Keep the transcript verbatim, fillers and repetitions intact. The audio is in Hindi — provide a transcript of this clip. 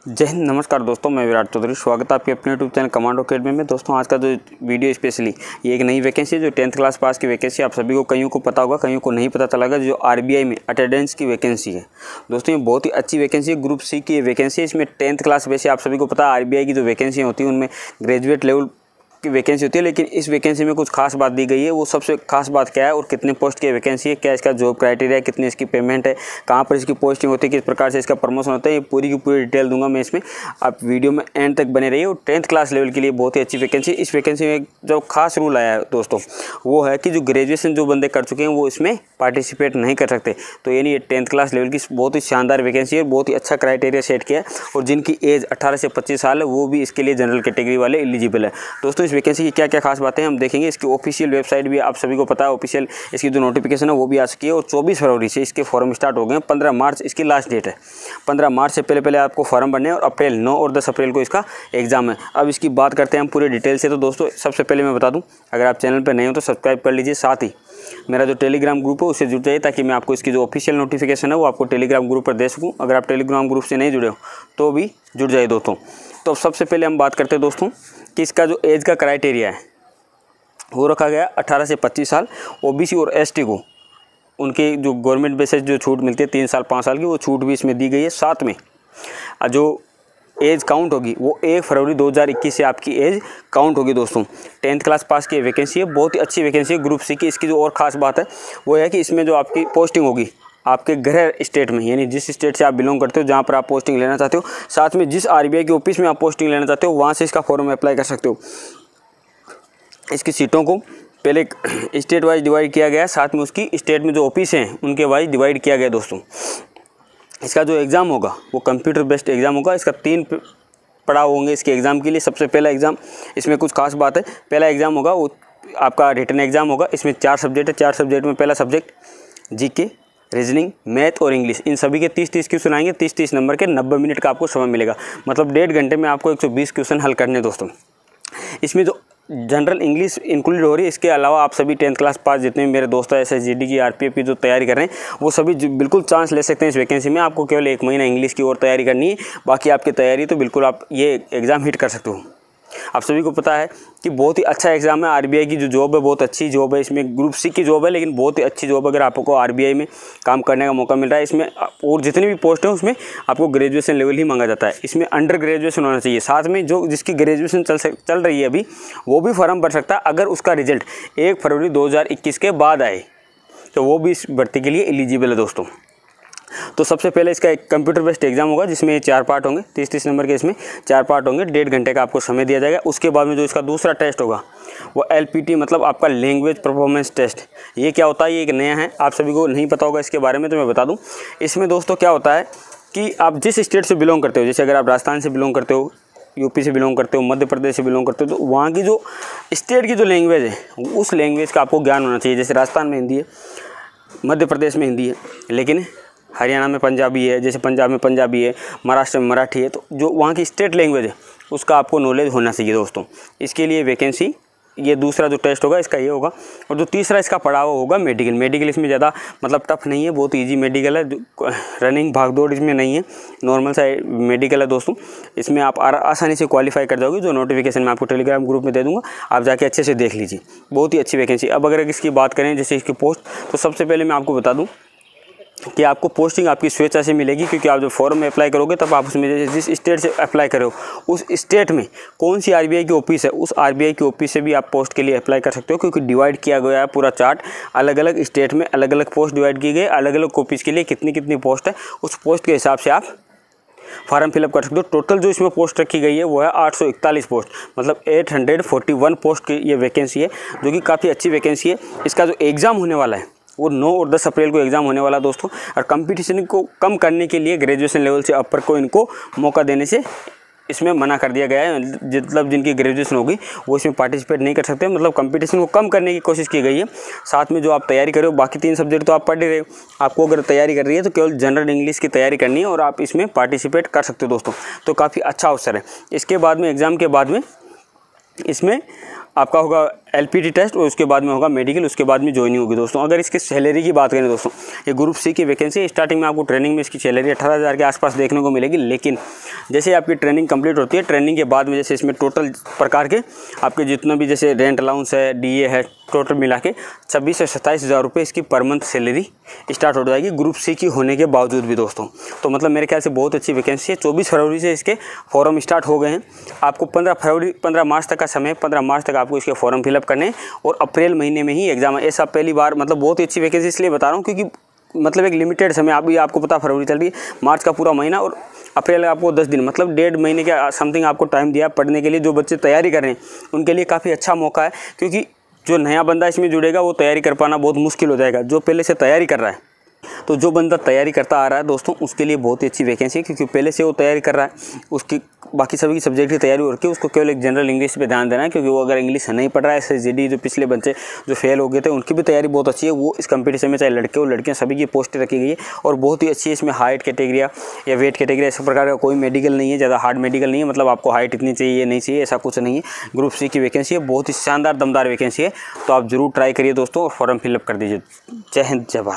जय हिंद, नमस्कार दोस्तों, मैं विराट चौधरी। स्वागत है आपके अपने यूट्यूब चैनल कमांडो अकेडमी में। दोस्तों आज का जो वीडियो स्पेशली ये एक नई वैकेंसी है जो टेंथ क्लास पास की वैकेंसी। आप सभी को कईयों को पता होगा, कईयों को नहीं पता चला, जो आरबीआई में अटेंडेंस की वैकेंसी है। दोस्तों ये बहुत ही अच्छी वैकेंसी है, ग्रुप सी की वैकेंसी है। इसमें टेंथ क्लास वैसे आप सभी को पता है आरबीआई की जो वैकेंसी होती है उनमें ग्रेजुएट लेवल की वैकेंसी होती है, लेकिन इस वैकेंसी में कुछ खास बात दी गई है। वो सबसे खास बात क्या है और कितने पोस्ट की वैकेंसी है, क्या इसका जॉब क्राइटेरिया है, कितनी इसकी पेमेंट है, कहाँ पर इसकी पोस्टिंग होती है, किस प्रकार से इसका प्रमोशन होता है, ये पूरी की पूरी डिटेल दूंगा मैं इसमें। आप वीडियो में एंड तक बने रहिए। और टेंथ क्लास लेवल के लिए बहुत ही अच्छी वैकेंसी। इस वैकेंसी में जो खास रूल आया है दोस्तों वो है कि जो ग्रेजुएशन जो बंदे कर चुके हैं वो इसमें पार्टिसिपेट नहीं कर सकते। तो यानी ये टेंथ क्लास लेवल की बहुत ही शानदार वैकेंसी है, बहुत ही अच्छा क्राइटेरिया सेट किया है। और जिनकी एज अट्ठारह से पच्चीस साल है वो भी इसके लिए जनरल कैटेगरी वाले एलिजिबल है। दोस्तों इस वैकेंसी की क्या क्या खास बातें हम देखेंगे। इसकी ऑफिशियल वेबसाइट भी आप सभी को पता है, ऑफिशियल इसकी जो नोटिफिकेशन है वो भी आ चुकी है। और चौबीस फरवरी से इसके फॉर्म स्टार्ट हो गए हैं। पंद्रह मार्च इसकी लास्ट डेट है। पंद्रह मार्च से पहले पहले आपको फॉर्म भरने हैं और अप्रैल नौ और दस अप्रैल को इसका एग्जाम है। अब इसकी बात करते हैं हम पूरे डिटेल से। तो दोस्तों सबसे पहले मैं बता दूं, अगर आप चैनल पर नए हो तो सब्सक्राइब कर लीजिए। साथ ही मेरा जो टेलीग्राम ग्रुप है उससे जुड़ जाइए ताकि मैं आपको इसकी जो ऑफिशियल नोटिफिकेशन है वो आपको टेलीग्राम ग्रुप पर दे सकूँ। अगर आप टेलीग्राम ग्रुप से नहीं जुड़े हो तो भी जुड़ जाइए दोस्तों। तो सबसे पहले हम बात करते हैं दोस्तों कि इसका जो एज का क्राइटेरिया है वो रखा गया अठारह से पच्चीस साल। ओबीसी और एसटी को उनके जो गवर्नमेंट बेसिस जो छूट मिलती है तीन साल पाँच साल की, वो छूट भी इसमें दी गई है। साथ में जो एज काउंट होगी वो एक फरवरी दो हज़ार इक्कीस से आपकी एज काउंट होगी। दोस्तों टेंथ क्लास पास की वैकेंसी है, बहुत ही अच्छी वैकेंसी है ग्रुप सी की। इसकी जो और ख़ास बात है वो है कि इसमें जो आपकी पोस्टिंग होगी आपके गृह स्टेट में, यानी जिस स्टेट से आप बिलोंग करते हो जहाँ पर आप पोस्टिंग लेना चाहते हो, साथ में जिस आरबीआई के ऑफिस में आप पोस्टिंग लेना चाहते हो वहाँ से इसका फॉर्म अप्लाई कर सकते हो। इसकी सीटों को पहले स्टेट वाइज डिवाइड किया गया है, साथ में उसकी स्टेट में जो ऑफिस हैं उनके वाइज डिवाइड किया गया। दोस्तों इसका जो एग्ज़ाम होगा वो कंप्यूटर बेस्ड एग्ज़ाम होगा। इसका तीन पड़ाव होंगे इसके एग्ज़ाम के लिए। सबसे पहला एग्ज़ाम, इसमें कुछ खास बात है, पहला एग्ज़ाम होगा वो आपका रिटन एग्ज़ाम होगा। इसमें चार सब्जेक्ट है। चार सब्जेक्ट में पहला सब्जेक्ट जीके, रीजनिंग, मैथ और इंग्लिश, इन सभी के तीस तीस क्वेश्चन आएंगे। तीस तीस नंबर के नब्बे मिनट का आपको समय मिलेगा, मतलब डेढ़ घंटे में आपको एक सौ बीस क्वेश्चन हल करने। दोस्तों इसमें जो जनरल इंग्लिश इंक्लूड हो रही है, इसके अलावा आप सभी टेंथ क्लास पास जितने भी मेरे दोस्त हैं एसएसजीडी की, आरपीएफ की जो तैयारी कर रहे हैं वो सभी बिल्कुल चांस ले सकते हैं इस वैकेंसी में। आपको केवल एक महीना इंग्लिश की और तैयारी करनी है, बाकी आपकी तैयारी तो बिल्कुल आप ये एग्ज़ाम हिट कर सकते हो। आप सभी को पता है कि बहुत ही अच्छा एग्ज़ाम है। आरबीआई की जो जॉब है बहुत अच्छी जॉब है। इसमें ग्रुप सी की जॉब है लेकिन बहुत ही अच्छी जॉब है। अगर आपको आरबीआई में काम करने का मौका मिल रहा है, इसमें और जितने भी पोस्ट हैं उसमें आपको ग्रेजुएशन लेवल ही मांगा जाता है। इसमें अंडर ग्रेजुएशन होना चाहिए। साथ में जो जिसकी ग्रेजुएशन चल सक चल रही है अभी वो भी फॉर्म भर सकता है अगर उसका रिजल्ट एक फरवरी दो हज़ार इक्कीस के बाद आए तो वो भी इस भर्ती के लिए एलिजिबल है। दोस्तों तो सबसे पहले इसका एक कंप्यूटर बेस्ड एग्जाम होगा जिसमें चार पार्ट होंगे, तीस तीस नंबर के इसमें चार पार्ट होंगे। डेढ़ घंटे का आपको समय दिया जाएगा। उसके बाद में जो इसका दूसरा टेस्ट होगा वो एलपीटी मतलब आपका लैंग्वेज परफॉर्मेंस टेस्ट। ये क्या होता है, ये एक नया है, आप सभी को नहीं पता होगा इसके बारे में, तो मैं बता दूं। इसमें दोस्तों क्या होता है कि आप जिस स्टेट से बिलोंग करते हो, जैसे अगर आप राजस्थान से बिलोंग करते हो, यूपी से बिलोंग करते हो, मध्य प्रदेश से बिलोंग करते हो, तो वहाँ की जो स्टेट की जो लैंग्वेज है उस लैंग्वेज का आपको ज्ञान होना चाहिए। जैसे राजस्थान में हिंदी है, मध्य प्रदेश में हिंदी है, लेकिन हरियाणा में पंजाबी है, जैसे पंजाब में पंजाबी है, महाराष्ट्र में मराठी है, तो जो वहाँ की स्टेट लैंग्वेज है उसका आपको नॉलेज होना चाहिए। दोस्तों इसके लिए वैकेंसी, ये दूसरा जो टेस्ट होगा इसका ये होगा। और जो तीसरा इसका पड़ाव होगा मेडिकल। मेडिकल इसमें ज़्यादा मतलब टफ नहीं है, बहुत इजी मेडिकल है। रनिंग भागदौड़ इसमें नहीं है, नॉर्मल सा मेडिकल है। दोस्तों इसमें आप आसानी से क्वालिफाई कर जाओगे। जो नोटिफिकेशन मैं आपको टेलीग्राम ग्रुप में दे दूँगा, आप जाके अच्छे से देख लीजिए। बहुत ही अच्छी वैकेंसी। अब अगर इसकी बात करें जैसे इसकी पोस्ट, तो सबसे पहले मैं आपको बता दूँ कि आपको पोस्टिंग आपकी स्वेच्छा से मिलेगी, क्योंकि आप जब फॉर्म में अप्लाई करोगे तब आप उसमें जिस स्टेट से अप्लाई करो उस स्टेट में कौन सी आरबीआई की ऑफिस है, उस आरबीआई की ऑफिस से भी आप पोस्ट के लिए अप्लाई कर सकते हो। क्योंकि डिवाइड किया गया है पूरा चार्ट, अलग अलग स्टेट में अलग अलग पोस्ट डिवाइड की गई, अलग अलग ऑफिस के लिए कितनी कितनी पोस्ट है उस पोस्ट के हिसाब से आप फॉर्म फिलअप कर सकते हो। टोटल जो इसमें पोस्ट रखी गई है वो है आठ सौ इकतालीस पोस्ट, मतलब आठ सौ इकतालीस पोस्ट की ये वैकेंसी है, जो कि काफ़ी अच्छी वैकेंसी है। इसका जो एग्ज़ाम होने वाला है वो नौ और दस अप्रैल को एग्ज़ाम होने वाला दोस्तों। और कंपटीशन को कम करने के लिए ग्रेजुएशन लेवल से अपर को इनको मौका देने से इसमें मना कर दिया गया है। मतलब जिनकी ग्रेजुएशन होगी वो इसमें पार्टिसिपेट नहीं कर सकते, मतलब कंपटीशन को कम करने की कोशिश की गई है। साथ में जो आप तैयारी करो, बाकी तीन सब्जेक्ट तो आप पढ़ रहे हो, आपको अगर तैयारी कर रही है तो केवल जनरल इंग्लिश की तैयारी करनी है और आप इसमें पार्टिसिपेट कर सकते हो दोस्तों। तो काफ़ी अच्छा अवसर है। इसके बाद में एग्ज़ाम के बाद में इसमें आपका होगा एलपीटी टेस्ट और उसके बाद में होगा मेडिकल, उसके बाद में ज्वाइनिंग होगी दोस्तों। अगर इसकी सैलरी की बात करें दोस्तों, ये ग्रुप सी की वैकेंसी स्टार्टिंग में आपको ट्रेनिंग में इसकी सैलरी अठारह हज़ार के आसपास देखने को मिलेगी, लेकिन जैसे आपकी ट्रेनिंग कंप्लीट होती है, ट्रेनिंग के बाद में जैसे इसमें टोटल प्रकार के आपके जितना भी जैसे रेंट अलाउंस है, डीए है, टोटल मिला के छब्बीस से सत्ताईस हज़ार रुपये इसकी पर मंथ सैलरी स्टार्ट हो जाएगी ग्रुप सी की होने के बावजूद भी दोस्तों। तो मतलब मेरे ख्याल से बहुत अच्छी वैकेंसी है। चौबीस फरवरी से इसके फॉर्म स्टार्ट हो गए हैं। आपको पंद्रह फरवरी पंद्रह मार्च तक का समय, पंद्रह मार्च तक आपको इसके फॉर्म फिलअप करने हैं और अप्रैल महीने में ही एग्जाम है। ऐसा पहली बार, मतलब बहुत ही अच्छी वैकेंसी इसलिए बता रहा हूँ क्योंकि मतलब एक लिमिटेड समय, अभी आपको पता फरवरी चल रही है, मार्च का पूरा महीना और अप्रैल आपको दस दिन, मतलब डेढ़ महीने के समथिंग आपको टाइम दिया पढ़ने के लिए। जो बच्चे तैयारी कर रहे हैं उनके लिए काफ़ी अच्छा मौका है, क्योंकि जो नया बंदा इसमें जुड़ेगा वो तैयारी कर पाना बहुत मुश्किल हो जाएगा। जो पहले से तैयारी कर रहा है, तो जो बंदा तैयारी करता आ रहा है दोस्तों, उसके लिए बहुत ही अच्छी वैकेंसी है, क्योंकि पहले से वो तैयारी कर रहा है, उसकी बाकी सभी की सब्जेक्ट की तैयारी हो रही है, उसको केवल एक जनरल इंग्लिश पे ध्यान देना है, क्योंकि वो अगर इंग्लिश नहीं पढ़ रहा है, एस जी डी जो पिछले बच्चे जो फेल हो गए थे उनकी भी तैयारी बहुत अच्छी है। वो इस कंपटीशन में चाहे लड़के हो लड़कियाँ सभी की पोस्टें रखी गई है और बहुत ही अच्छी है। इसमें हाइट कैटेगरी या वेट कैटेगरी ऐसे प्रकार का कोई मेडिकल नहीं है, ज़्यादा हार्ड मेडिकल नहीं है, मतलब आपको हाइट इतनी चाहिए नहीं चाहिए ऐसा कुछ नहीं है। ग्रुप सी की वैकेंसी है, बहुत ही शानदार दमदार वैकेंसी है, तो आप जरूर ट्राई करिए दोस्तों और फॉर्म फिलअप कर दीजिए। जय हिंद, जय भारत।